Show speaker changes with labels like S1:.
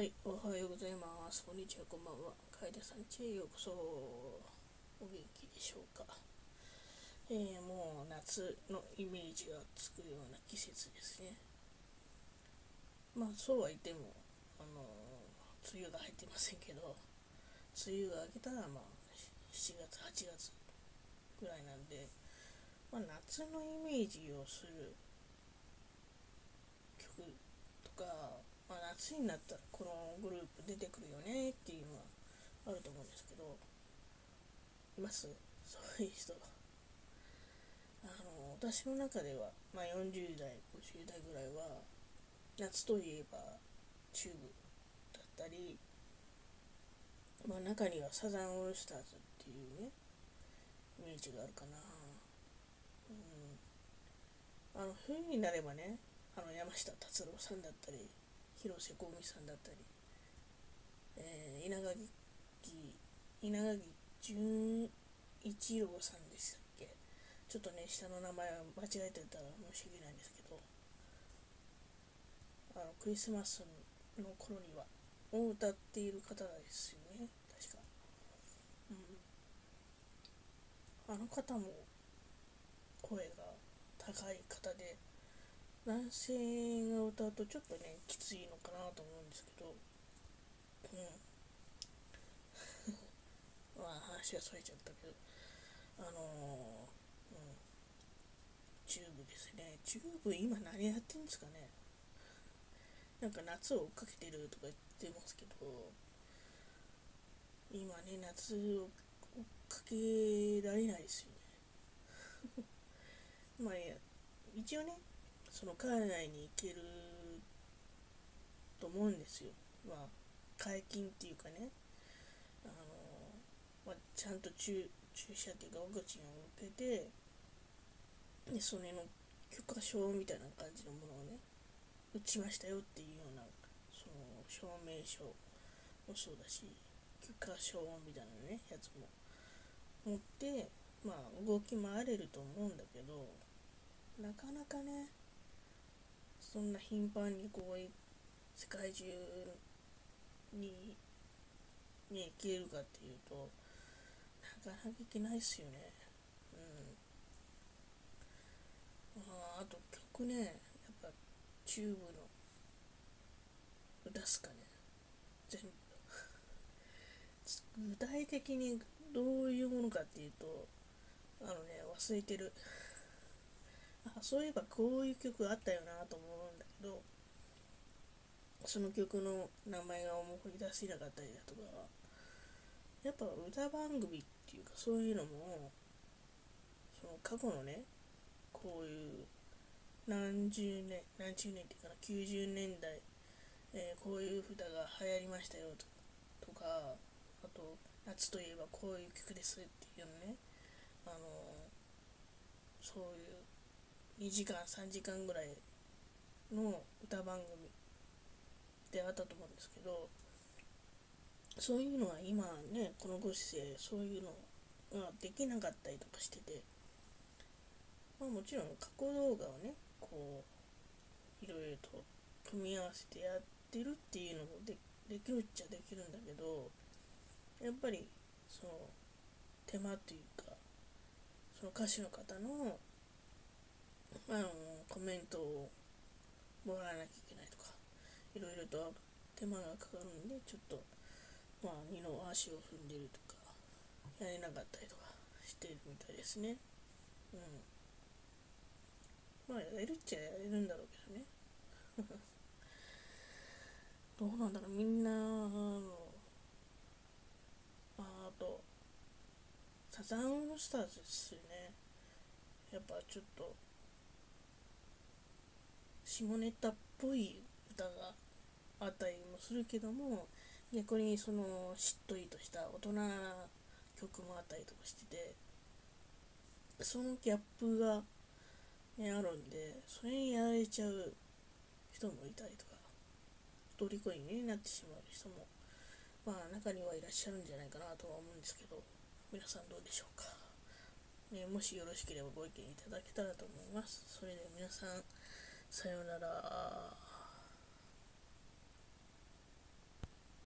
S1: はい、おはようございます。こんにちは、こんばんは。楓さんちへようこそ。お元気でしょうか。もう夏のイメージがつくような季節ですね。まあ、そうは言っても、梅雨が入ってませんけど、梅雨が明けたら、7月、8月ぐらいなんで、夏のイメージをする曲とか、夏になったらこのグループ出てくるよねっていうのはあると思うんですけど、いますそういう人。私の中では、40代、50代ぐらいは、夏といえばチューブだったり、中にはサザンオールスターズっていうね、イメージがあるかな。冬になればね、山下達郎さんだったり、広瀬香美さんだったり、稲垣純一郎さんでしたっけ。ちょっとね、下の名前を間違えてたら申し訳ないんですけど、クリスマスの頃にはを歌っている方ですよね、確か。あの方も声が高い方で、男性が歌うとちょっとね、きついのかなと思うんですけど、話がそれちゃったけど、あのーうん、チューブですね。チューブ今何やってんですかね。なんか夏を追っかけてるとか言ってますけど、今ね、夏を追っかけられないですよね。一応ね、その海外に行けると思うんですよ。解禁っていうかね、あのちゃんと注射っていうかワクチンを受けて、で、それの許可証みたいな感じのものをね、打ちましたよっていうような、その証明書もそうだし、許可証みたいなね、やつも持って、動き回れると思うんだけど、なかなかね、そんな頻繁にこう世界中に、ね、行けるかっていうと、なかなか行けないっすよね。あと曲ね、やっぱチューブの歌っすかね、全部。具体的にどういうものかっていうと、忘れてる。そういえばこういう曲あったよなと思うんだけど、その曲の名前が思い出せなかったりだとか、やっぱ歌番組っていうかそういうのも、その過去のね、こういう何十年っていうかな、90年代、こういう歌が流行りましたよとか、あと、夏といえばこういう曲ですっていうのね、あのそういう2時間、3時間ぐらいの歌番組であったと思うんですけど、そういうのは今ね、このご時世、そういうのができなかったりとかしてて、もちろん過去動画をね、こう、いろいろと組み合わせてやってるっていうのもできるっちゃできるんだけど、やっぱり、その、手間というか、その歌手の方の、コメントをもらわなきゃいけないとか、いろいろと手間がかかるんで、ちょっと、二の足を踏んでるとか、やれなかったりとかしてるみたいですね。うん。やれるっちゃやれるんだろうけどね。どうなんだろう、みんなあと、サザンオールスターズですよね。やっぱちょっと、下ネタっぽい歌があったりもするけども、逆にそのしっとりとした大人な曲もあったりとかしてて、そのギャップが、ね、あるんで、それにやられちゃう人もいたりとか、虜になってしまう人も、中にはいらっしゃるんじゃないかなとは思うんですけど、皆さんどうでしょうか。ね、もしよろしければご意見いただけたらと思います。それでは皆さん、さようなら。